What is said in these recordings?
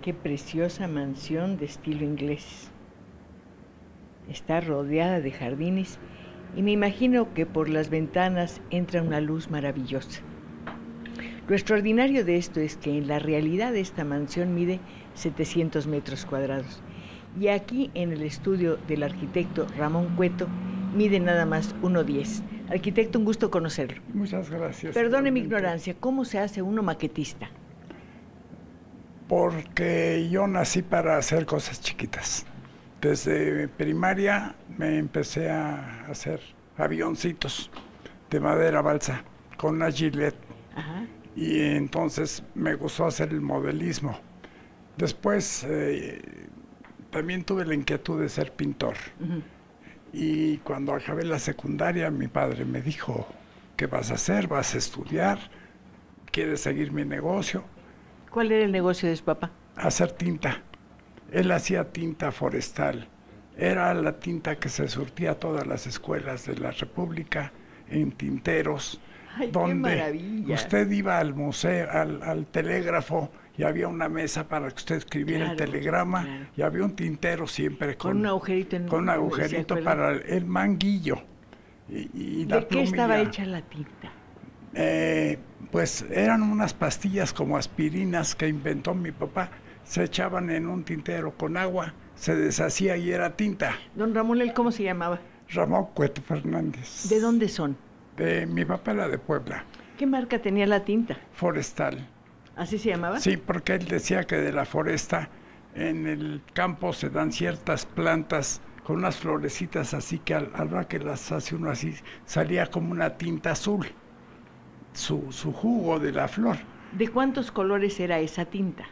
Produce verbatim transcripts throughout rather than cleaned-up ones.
Qué preciosa mansión de estilo inglés. Está rodeada de jardines y me imagino que por las ventanas entra una luz maravillosa. Lo extraordinario de esto es que en la realidad esta mansión mide setecientos metros cuadrados y aquí en el estudio del arquitecto Ramón Cueto mide nada más uno diez. Arquitecto, un gusto conocerlo. Muchas gracias. Perdone mi igualmente. ignorancia, ¿cómo se hace uno maquetista? Porque yo nací para hacer cosas chiquitas. Desde primaria me empecé a hacer avioncitos de madera balsa con una Gillette. Ajá. Y entonces me gustó hacer el modelismo. Después eh, también tuve la inquietud de ser pintor. Uh-huh. Y cuando acabé la secundaria, mi padre me dijo, ¿qué vas a hacer? ¿Vas a estudiar? ¿Quieres seguir mi negocio? ¿Cuál era el negocio de su papá? Hacer tinta. Él hacía tinta forestal. Era la tinta que se surtía a todas las escuelas de la República en tinteros. ¡Ay, donde qué maravilla! Usted iba al museo, al, al telégrafo, y había una mesa para que usted escribiera Claro, el telegrama, claro. y había un tintero siempre con, Con un agujerito en- con un ¿se agujerito acuerda? para el, el manguillo. Y, y la ¿De qué estaba plumilla. hecha la tinta? Eh, pues eran unas pastillas como aspirinas que inventó mi papá. Se echaban en un tintero con agua, se deshacía y era tinta. Don Ramón, ¿él cómo se llamaba? Ramón Cueto Fernández. ¿De dónde son? De, mi papá era de Puebla, ¿Qué marca tenía la tinta? forestal. ¿Así se llamaba? Sí, porque él decía que de la foresta en el campo se dan ciertas plantas con unas florecitas así que al, al hora que las hace uno así, salía como una tinta azul, su, su jugo de la flor. ¿De cuántos colores era esa tinta?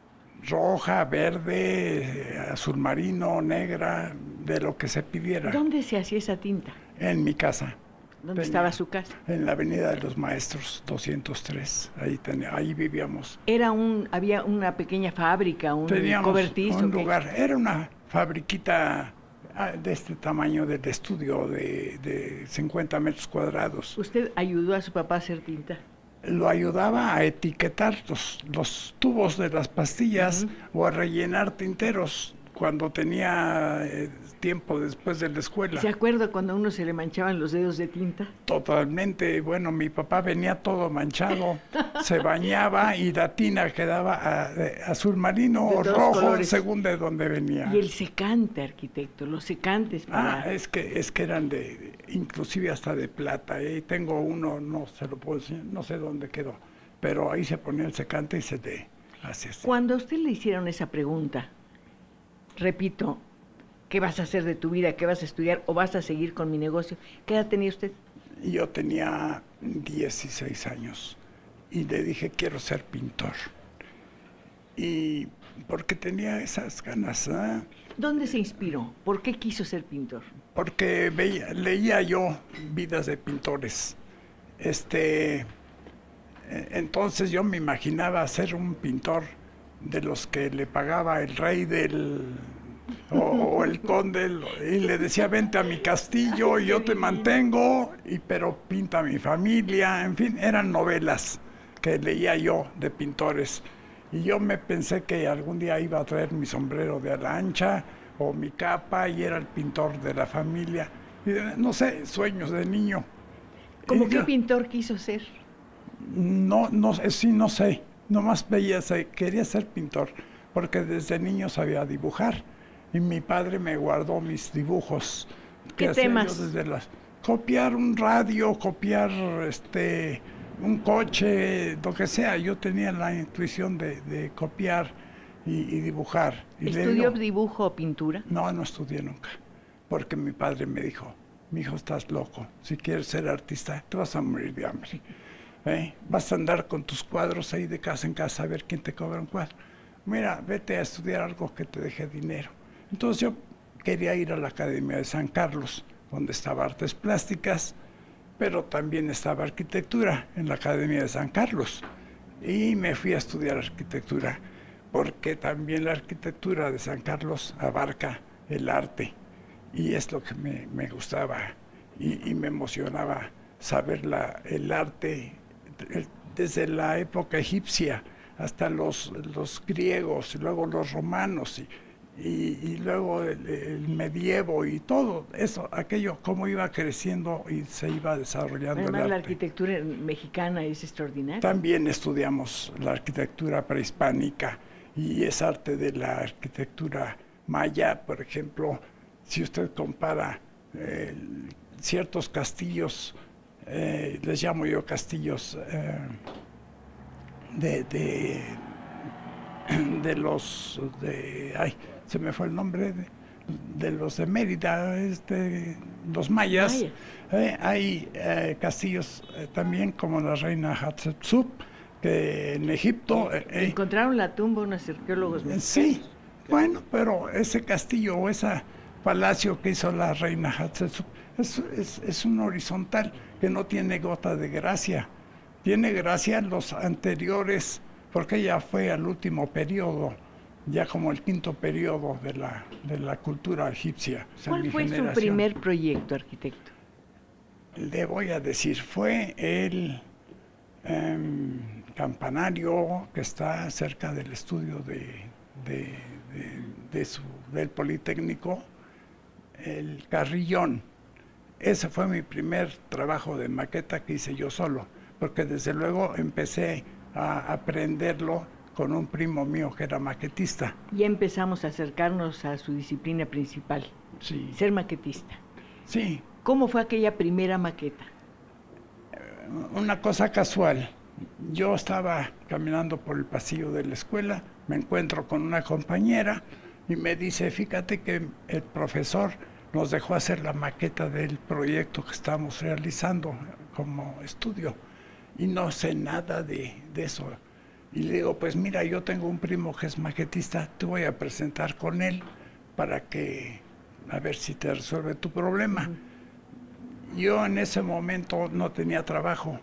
Roja, verde, azul marino, negra, de lo que se pidiera. ¿Dónde se hacía esa tinta? En mi casa. ¿Dónde Tenía- estaba su casa? En la Avenida de los Maestros, doscientos tres. Ahí, tenía, ahí vivíamos. Era un, había una pequeña fábrica, un Teníamos cobertizo. un ¿qué? lugar, era una fabriquita ah, de este tamaño del estudio, de, de cincuenta metros cuadrados. ¿Usted ayudó a su papá a hacer tinta? Lo ayudaba a etiquetar los, los tubos de las pastillas Uh-huh. o a rellenar tinteros cuando tenía eh, tiempo después de la escuela. ¿Se acuerda cuando a uno se le manchaban los dedos de tinta? Totalmente, bueno, mi papá venía todo manchado, se bañaba y la tina quedaba a- de azul marino De o todos rojo, colores. según de dónde venía. Y el secante, arquitecto, los secantes para... Ah, es que es que eran de, de- inclusive hasta de plata. Y tengo uno, no se lo puedo decir, no sé dónde quedó, pero ahí se ponía el secante y se le hace así. Cuando a usted le hicieron esa pregunta, repito, ¿qué vas a hacer de tu vida? ¿Qué vas a estudiar? ¿O vas a seguir con mi negocio? ¿Qué edad tenía usted? Y yo tenía dieciséis años y le dije, quiero ser pintor. Y porque tenía esas ganas, ¿eh? ¿Dónde se inspiró? ¿Por qué quiso ser pintor? Porque veía, leía yo vidas de pintores. Este, eh, entonces yo me imaginaba ser un pintor de los que le pagaba el rey del o, o el conde y le decía vente a mi castillo y yo te mantengo y pero pinta a mi familia, en fin, eran novelas que leía yo de pintores y yo me pensé que algún día iba a traer mi sombrero de ala ancha o mi capa y era el pintor de la familia y, no sé, sueños de niño. ¿Cómo Y qué yo- pintor quiso ser? no, no, sé, sí, no sé. Nomás veía, se- quería ser pintor, porque desde niño sabía dibujar. Y mi padre me guardó mis dibujos. ¿Qué hacía yo temas? desde las, copiar un radio, copiar este, un coche, lo que sea. Yo tenía la intuición de, de copiar y, y dibujar. Y le ¿Estudió digo, dibujo o pintura? no, no estudié nunca, porque mi padre me dijo, mi hijo, estás loco, si quieres ser artista, te vas a morir de hambre. ¿Eh? Vas a andar con tus cuadros ahí de casa en casa a ver quién te cobra un cuadro. Mira, vete a estudiar algo que te deje dinero. Entonces yo quería ir a la Academia de San Carlos, donde estaba Artes Plásticas, pero también estaba Arquitectura en la Academia de San Carlos. Y me fui a estudiar Arquitectura, porque también la Arquitectura de San Carlos abarca el arte. Y es lo que me, me gustaba y, y me emocionaba saber la, el arte el- desde la época egipcia hasta los, los griegos, y luego los romanos, y, y, y luego el, el medievo y todo eso, aquello, cómo iba creciendo y se iba desarrollando. Además, el la arte. arquitectura mexicana es extraordinaria. También estudiamos la arquitectura prehispánica y es arte de la arquitectura maya, por ejemplo. Si usted compara eh, ciertos castillos, eh, les llamo yo castillos eh, de, de, de los de ay, se me fue el nombre de, de los de Mérida, este, los mayas. Maya. Eh, hay eh, castillos eh, también como la reina Hatshepsut, que en Egipto. Eh, eh, Encontraron la tumba unos arqueólogos mexicanos. Sí, bueno, pero ese castillo o ese palacio que hizo la reina Hatshepsut es, es, es un horizontal que no tiene gota de gracia. Tiene gracia los anteriores, porque ella fue al último periodo, ya como el quinto periodo de la, de la cultura egipcia. O sea, ¿Cuál mi fue su generación. primer proyecto, arquitecto? Le voy a decir, fue el eh, campanario que está cerca del estudio de, de, de, de su, del Politécnico, el Carrillón. Ese fue mi primer trabajo de maqueta que hice yo solo, porque desde luego empecé a aprenderlo con un primo mío que era maquetista. Ya empezamos a acercarnos a su disciplina principal, Sí. ser maquetista. Sí. ¿Cómo fue aquella primera maqueta? Una cosa casual. Yo estaba caminando por el pasillo de la escuela, me encuentro con una compañera y me dice, fíjate que el profesor nos dejó hacer la maqueta del proyecto que estamos realizando como estudio y no sé nada de, de eso. Y le digo, pues mira, yo tengo un primo que es maquetista, te voy a presentar con él para que, a ver si te resuelve tu problema. Uh-huh. Yo en ese momento no tenía trabajo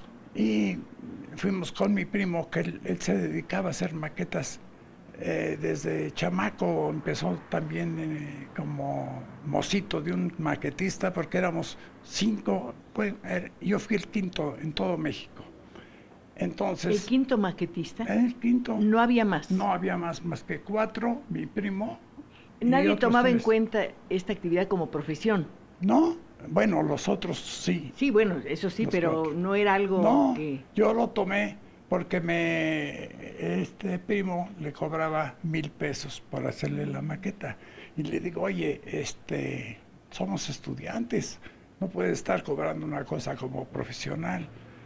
y fuimos con mi primo, que él, él se dedicaba a hacer maquetas. Eh, desde chamaco empezó también eh, como mocito de un maquetista, porque éramos cinco, pues, eh, yo fui el quinto en todo México. Entonces, ¿El quinto maquetista? El quinto. No había más. No había más, más que cuatro, mi primo. Nadie tomaba tres. en cuenta esta actividad como profesión. No, bueno, los otros sí. Sí, bueno, eso sí, los pero cuatro. no era algo no, que... yo lo tomé porque me este primo le cobraba mil pesos por hacerle la maqueta. Y le digo, oye, este, somos estudiantes, no puedes estar cobrando una cosa como profesional.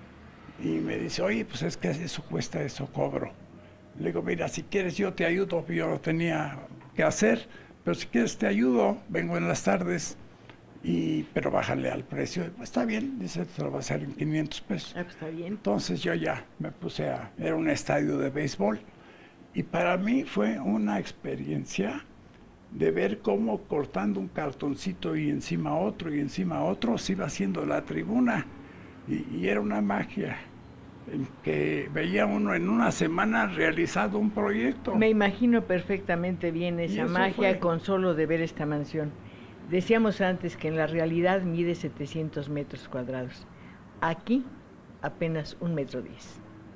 Y me dice, oye, pues es que eso cuesta, eso cobro. Le digo, mira, si quieres yo te ayudo, yo lo tenía que hacer, pero si quieres te ayudo, vengo en las tardes, y pero bájale al precio. Pues está bien, dice, te lo va a hacer en quinientos pesos. Ah, pues está bien. Entonces yo ya me puse a, era un estadio de béisbol, y para mí fue una experiencia de ver cómo cortando un cartoncito y encima otro y encima otro se iba haciendo la tribuna, y, y era una magia en que veía uno en una semana realizado un proyecto. Me imagino perfectamente bien esa magia fue. Con solo de ver esta mansión. Decíamos antes que en la realidad mide setecientos metros cuadrados. Aquí apenas un metro diez.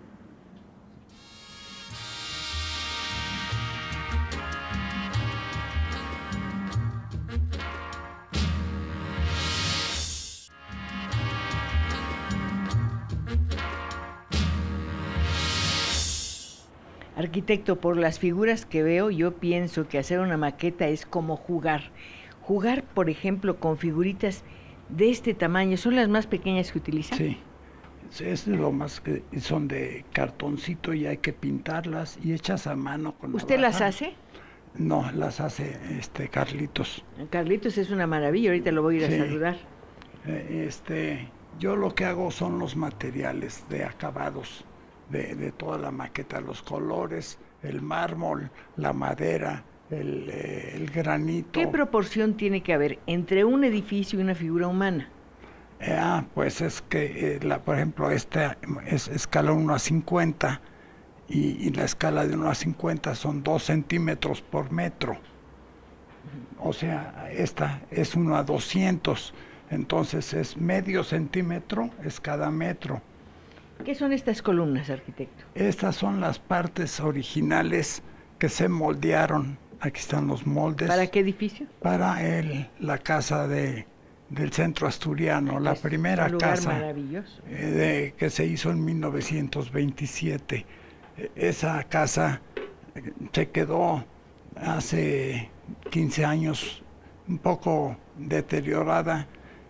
Arquitecto, por las figuras que veo, yo pienso que hacer una maqueta es como jugar. Jugar, por ejemplo, con figuritas de este tamaño, ¿son las más pequeñas que utilizan? Sí, es lo más que son de cartoncito y hay que pintarlas y hechas a mano con ¿Usted navaja. las hace? No, las hace este Carlitos. Carlitos es una maravilla, ahorita lo voy a ir sí. a saludar. Eh, este, yo lo que hago son los materiales de acabados de, de toda la maqueta, los colores, el mármol, la madera, El, eh, el granito. ¿Qué proporción tiene que haber entre un edificio y una figura humana? Eh, ah, pues es que, eh, la, por ejemplo, esta es escala uno a cincuenta y, y la escala de uno a cincuenta son dos centímetros por metro. O sea, esta es uno a doscientos, entonces es medio centímetro, es cada metro. ¿Qué son estas columnas, arquitecto? Estas son las partes originales que se moldearon. Aquí están los moldes. ¿Para qué edificio? Para el, la casa de, del Centro Asturiano, la Es primera un lugar casa maravilloso. eh, de, que se hizo en mil novecientos veintisiete. Eh, Esa casa eh, se quedó hace quince años un poco deteriorada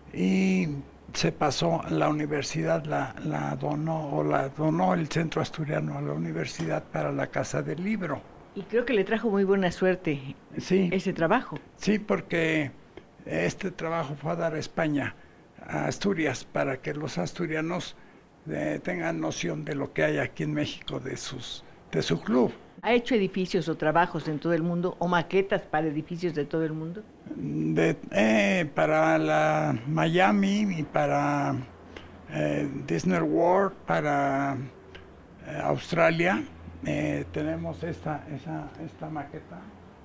y se pasó a la universidad, la, la donó o la donó el Centro Asturiano a la universidad para la Casa del Libro. Y creo que le trajo muy buena suerte Sí, ese trabajo. sí, porque este trabajo fue a dar a España, a Asturias, para que los asturianos eh, tengan noción de lo que hay aquí en México de sus de su club. ¿Ha hecho edificios o trabajos en todo el mundo o maquetas para edificios de todo el mundo? De, eh, para la Miami y para eh, Disney World, para eh, Australia, eh, tenemos esta, esa, esta maqueta.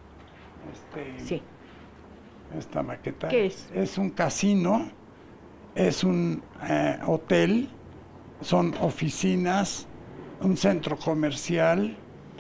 Este, Sí. Esta maqueta. ¿Qué es? Es un casino, es un eh, hotel, son oficinas, un centro comercial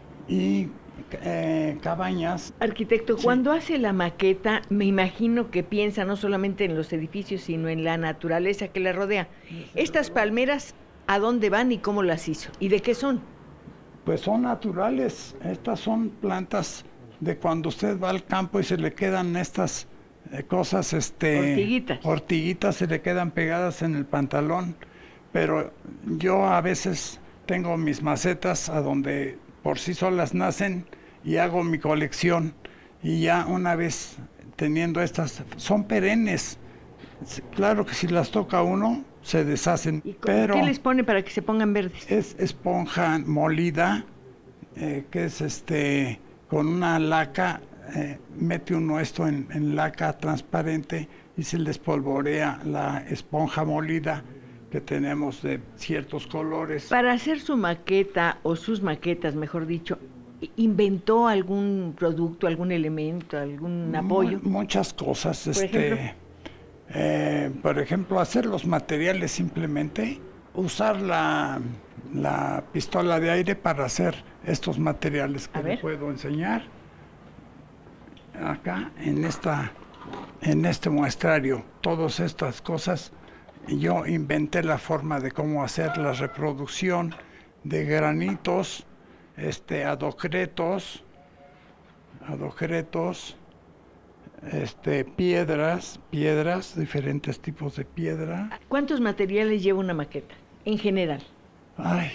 y eh, cabañas. Arquitecto, Sí. cuando hace la maqueta, me imagino que piensa no solamente en los edificios, sino en la naturaleza que la rodea. Estas palmeras, ¿a dónde van y cómo las hizo? ¿Y de qué son? Pues son naturales, estas son plantas de cuando usted va al campo y se le quedan estas eh, cosas, este, Ortiguitas. ortiguitas se le quedan pegadas en el pantalón, pero yo a veces tengo mis macetas a donde por sí solas nacen y hago mi colección y ya una vez teniendo estas, son perennes, claro que si las toca uno se deshacen, ¿Y co- pero qué les pone para que se pongan verdes? es esponja molida, eh, que es este, con una laca, eh, mete uno esto en, en laca transparente y se les polvorea la esponja molida que tenemos de ciertos colores. Para hacer su maqueta, o sus maquetas, mejor dicho, ¿inventó algún producto, algún elemento, algún apoyo? Mu- muchas cosas, Por este, ejemplo. eh, por ejemplo, hacer los materiales simplemente, usar la, la pistola de aire para hacer estos materiales que A le ver. puedo enseñar acá en esta, en este muestrario. Todas estas cosas, yo inventé la forma de cómo hacer la reproducción de granitos, este, adocretos, adocretos, este, piedras, piedras, diferentes tipos de piedra. ¿Cuántos materiales lleva una maqueta, en general? Ay,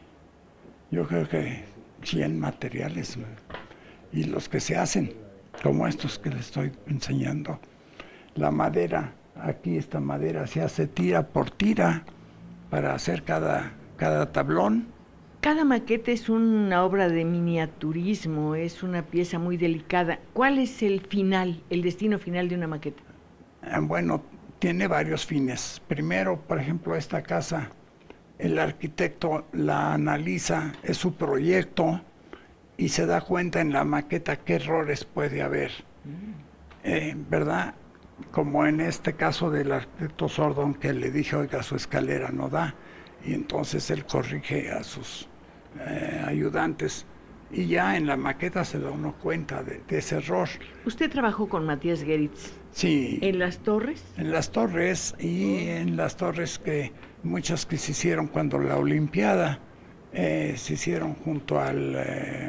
yo creo que cien materiales, ¿no? Y los que se hacen, como estos que les estoy enseñando. La madera, aquí esta madera se hace tira por tira para hacer cada, cada tablón. Cada maqueta es una obra de miniaturismo, es una pieza muy delicada. ¿Cuál es el final, el destino final de una maqueta? Eh, Bueno, tiene varios fines. Primero, por ejemplo, esta casa, el arquitecto la analiza, es su proyecto y se da cuenta en la maqueta qué errores puede haber. Eh, ¿Verdad? Como en este caso del arquitecto Sordón, que le dije, oiga, su escalera no da. Y entonces él corrige a sus eh, ayudantes. Y ya en la maqueta se da uno cuenta de, de ese error. Usted trabajó con Matías Geritz Sí. en Las Torres. En las torres y en las torres que muchas que se hicieron cuando la Olimpiada eh, se hicieron junto al eh,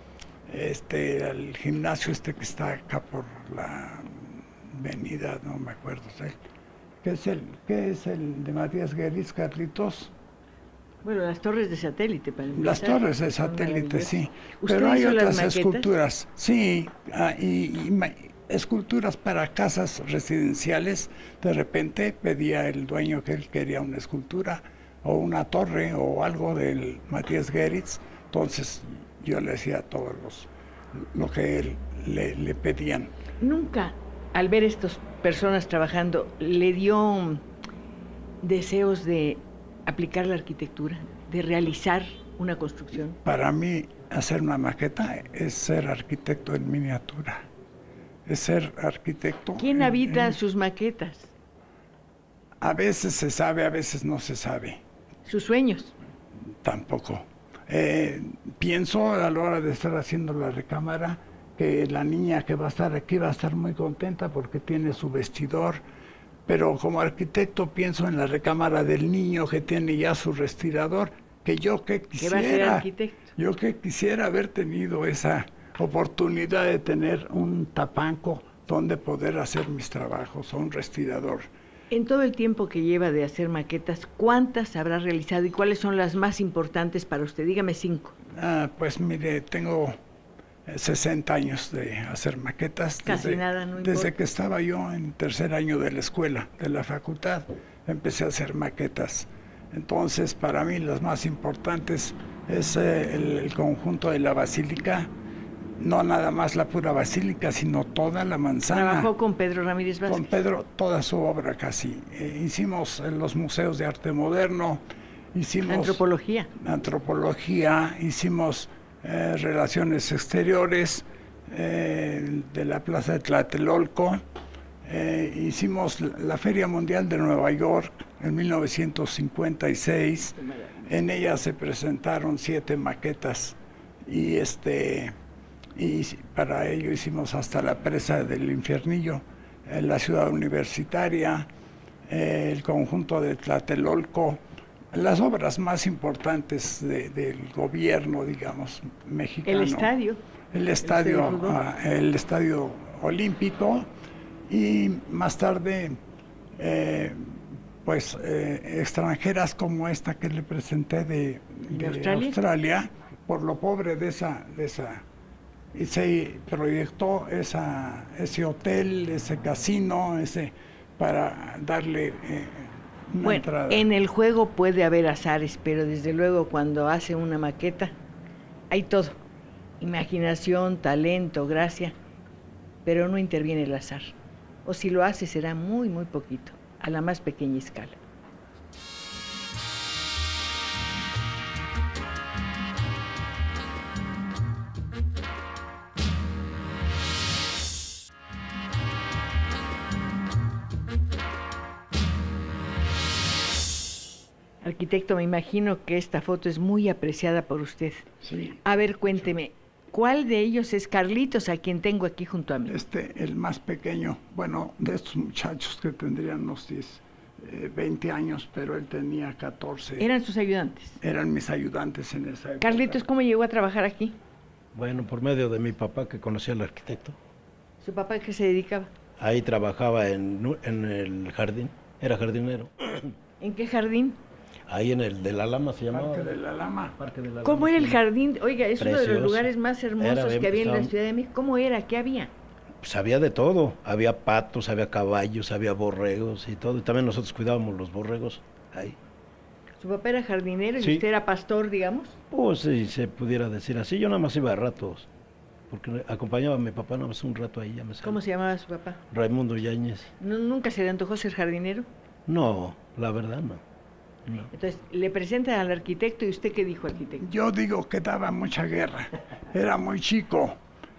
este al gimnasio este que está acá por la avenida, no me acuerdo, ¿sí? ¿Qué es el qué es el de Matías Geritz, Carlitos? Bueno, las torres de satélite, para empezar. Las torres de Son satélite, maravillosas. sí. ¿Usted Pero hay hizo las otras maquetas? esculturas, sí, ah, y, y ma- esculturas para casas residenciales. De repente pedía el dueño que él quería una escultura o una torre o algo del Matías Geritz. Entonces yo le hacía todos los lo que él le, le pedían. Nunca, al ver estas personas trabajando, le dio mm, deseos de aplicar la arquitectura, de realizar una construcción. Para mí hacer una maqueta es ser arquitecto en miniatura. Es ser arquitecto. ¿Quién en- habita en- sus maquetas? A veces se sabe, a veces no se sabe. Sus sueños. Tampoco. Eh, pienso a la hora de estar haciendo la recámara que la niña que va a estar aquí va a estar muy contenta porque tiene su vestidor, pero como arquitecto pienso en la recámara del niño que tiene ya su respirador, que yo que quisiera, ¿Qué va a ser arquitecto? yo que quisiera haber tenido esa oportunidad de tener un tapanco donde poder hacer mis trabajos, o un respirador. En todo el tiempo que lleva de hacer maquetas, ¿cuántas habrá realizado y cuáles son las más importantes para usted? Dígame cinco. Ah, pues mire, tengo sesenta años de hacer maquetas. Casi desde, nada, no Desde importa. que estaba yo en tercer año de la escuela, de la facultad, empecé a hacer maquetas. Entonces, para mí las más importantes es eh, el, el conjunto de la basílica, no nada más la pura basílica, sino toda la manzana. Trabajó con Pedro Ramírez Vázquez. Con Pedro, toda su obra casi. Eh, hicimos en los museos de arte moderno, hicimos Antropología. antropología, hicimos eh, relaciones exteriores eh, de la Plaza de Tlatelolco, eh, hicimos la Feria Mundial de Nueva York en mil novecientos cincuenta y seis. En ella se presentaron siete maquetas y este y para ello hicimos hasta la presa del Infiernillo, en la ciudad universitaria, eh, el conjunto de Tlatelolco, las obras más importantes de, del gobierno, digamos, mexicano. El estadio. El estadio, el estadio, uh, el estadio olímpico, y más tarde, eh, pues, eh, extranjeras como esta que le presenté de, de Australia? Australia, por lo pobre de esa... De esa y se proyectó esa, ese hotel, ese casino, ese para darle eh, una Bueno, entrada. en el juego puede haber azares, pero desde luego cuando hace una maqueta hay todo. Imaginación, talento, gracia, pero no interviene el azar. O si lo hace será muy, muy poquito, a la más pequeña escala. Arquitecto, me imagino que esta foto es muy apreciada por usted. Sí. A ver, cuénteme, ¿cuál de ellos es Carlitos, a quien tengo aquí junto a mí? Este, el más pequeño, bueno, de estos muchachos que tendrían unos diez, eh, veinte años, pero él tenía catorce. ¿Eran sus ayudantes? Eran mis ayudantes en esa época. Carlitos, ¿cómo llegó a trabajar aquí? Bueno, por medio de mi papá, que conocía al arquitecto. ¿Su papá a qué se dedicaba? Ahí trabajaba en, en el jardín, era jardinero. ¿En qué jardín? Ahí en el de la Lama se llamaba. Parque de la Lama. Parque de la ¿Cómo Lama, era el sí. jardín? Oiga, es uno de los Precioso. lugares más hermosos Era bien, que había en la estaba- Ciudad de México. ¿Cómo era? ¿Qué había? Pues había de todo, había patos, había caballos, había borregos y todo. Y también nosotros cuidábamos los borregos ahí. ¿Su papá era jardinero y Sí. usted era pastor, digamos? Pues si se pudiera decir así, yo nada más iba a ratos, porque acompañaba a mi papá nada más un rato ahí, ya me sale. ¿Cómo se llamaba su papá? Raimundo Yáñez. ¿Nu- ¿Nunca se le antojó ser jardinero? No, la verdad no. no. Entonces, le presentan al arquitecto y usted ¿qué dijo, arquitecto? Yo digo que daba mucha guerra, era muy chico,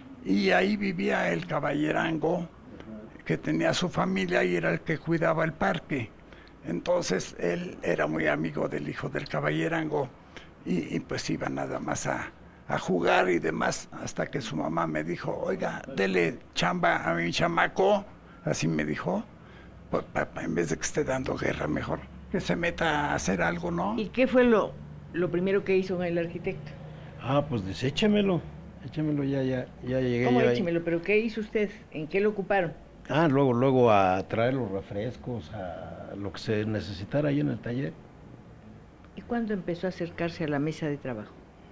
y ahí vivía el caballerango, que tenía su familia y era el que cuidaba el parque. Entonces él era muy amigo del hijo del caballerango, y, y pues iba nada más a, a jugar y demás, hasta que su mamá me dijo, oiga, dele chamba a mi chamaco, así me dijo, pues, papá, en vez de que esté dando guerra, mejor que se meta a hacer algo, ¿no? ¿Y qué fue lo, lo primero que hizo el arquitecto? Ah, pues dice, échemelo, échemelo, ya, ya, ya llegué ¿Cómo yo ahí. échemelo? ¿Pero qué hizo usted? ¿En qué lo ocuparon? Ah, luego, luego a traer los refrescos, a lo que se necesitara ahí en el taller. ¿Y cuándo empezó a acercarse a la mesa de trabajo?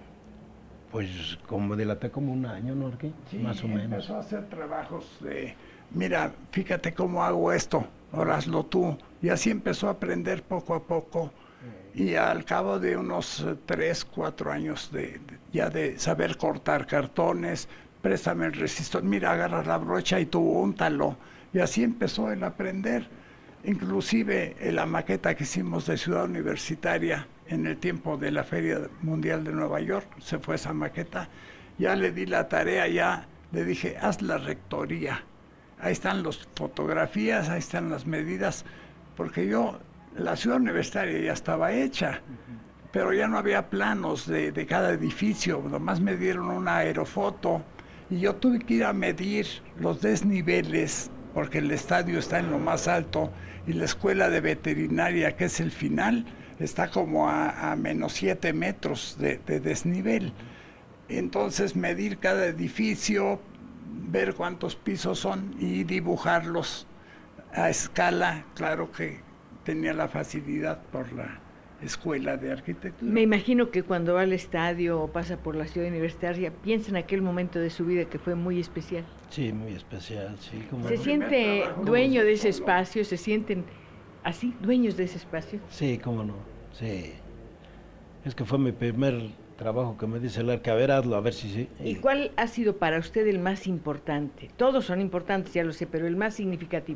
Pues como dilaté como un año, ¿no? Arqui? Sí, Más o menos. empezó a hacer trabajos de, mira, fíjate cómo hago esto, ahora hazlo tú. Y así empezó a aprender poco a poco. Y al cabo de unos eh, tres, cuatro años de, de- ya de saber cortar cartones, préstame el resistor, mira, agarra la brocha y tú úntalo. Y así empezó el aprender. Inclusive en la maqueta que hicimos de Ciudad Universitaria en el tiempo de la Feria Mundial de Nueva York, se fue esa maqueta, ya le di la tarea, ya le dije, haz la rectoría. Ahí están las fotografías, ahí están las medidas, porque yo, la Ciudad Universitaria ya estaba hecha, pero ya no había planos de, de cada edificio, nomás me dieron una aerofoto y yo tuve que ir a medir los desniveles, porque el estadio está en lo más alto y la escuela de veterinaria, que es el final, está como a, a menos siete metros de, de desnivel. Entonces medir cada edificio, ver cuántos pisos son y dibujarlos a escala. Claro que tenía la facilidad por la escuela de arquitectura. Me imagino que cuando va al estadio o pasa por la ciudad universitaria, piensa en aquel momento de su vida que fue muy especial. Sí, muy especial, sí. Como ¿Se siente dueño de ese espacio? ¿Se sienten así, dueños de ese espacio? Sí, cómo no, sí. Es que fue mi primer trabajo que me dice el arque, a ver, hazlo, a ver si sí. ¿Y cuál ha sido para usted el más importante? Todos son importantes, ya lo sé, pero el más significativo.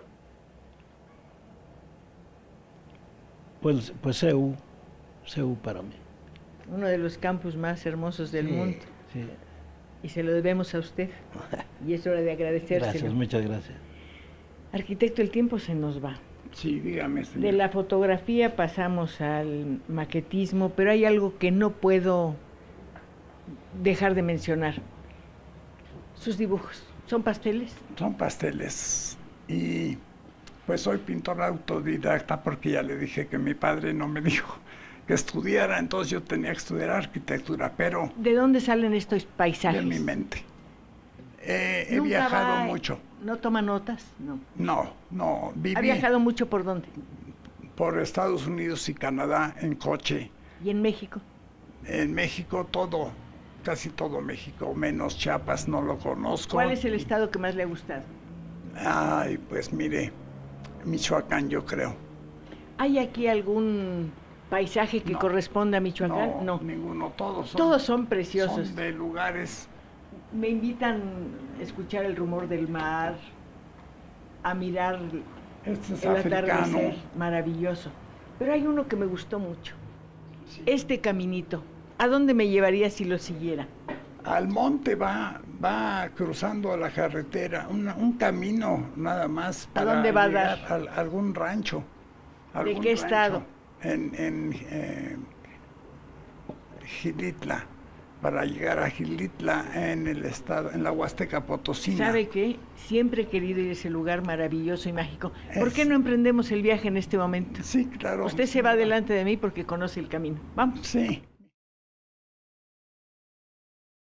Pues, pues C E U, C E U para mí. Uno de los campus más hermosos del sí, mundo. Sí. Y se lo debemos a usted. Y es hora de agradecérselo. Gracias, muchas gracias. Arquitecto, el tiempo se nos va. Sí, dígame, señor. De la fotografía pasamos al maquetismo, pero hay algo que no puedo dejar de mencionar. Sus dibujos, ¿son pasteles? Son pasteles. Y pues soy pintor autodidacta porque ya le dije que mi padre no me dijo que estudiara, entonces yo tenía que estudiar arquitectura, pero... ¿De dónde salen estos paisajes? De mi mente. Eh, he ¿Nunca viajado va, mucho. ¿No toma notas? No. No, no, viví... ¿Ha viajado mucho por dónde? Por Estados Unidos y Canadá en coche. ¿Y en México? En México todo, casi todo México, menos Chiapas, no lo conozco. ¿Cuál es el estado que más le ha gustado? Ay, pues mire, Michoacán yo creo. ¿Hay aquí algún paisaje que no, corresponda a Michoacán? No, no, ninguno, todos son, todos son preciosos. Son de lugares. Me invitan a escuchar el rumor del mar, a mirar este es el africano. atardecer maravilloso. Pero hay uno que me gustó mucho. Sí. Este caminito, ¿a dónde me llevaría si lo siguiera? Al monte va, va cruzando la carretera, un, un camino nada más. Para ¿A dónde va a dar? A, a algún rancho. Algún ¿De qué rancho, estado? En, en eh, Xilitla, para llegar a Xilitla en el estado, en la Huasteca Potosina. ¿Sabe qué? Siempre he querido ir a ese lugar maravilloso y mágico. ¿Por es... qué no emprendemos el viaje en este momento? Sí, claro. Usted se va delante de mí porque conoce el camino. Vamos. Sí.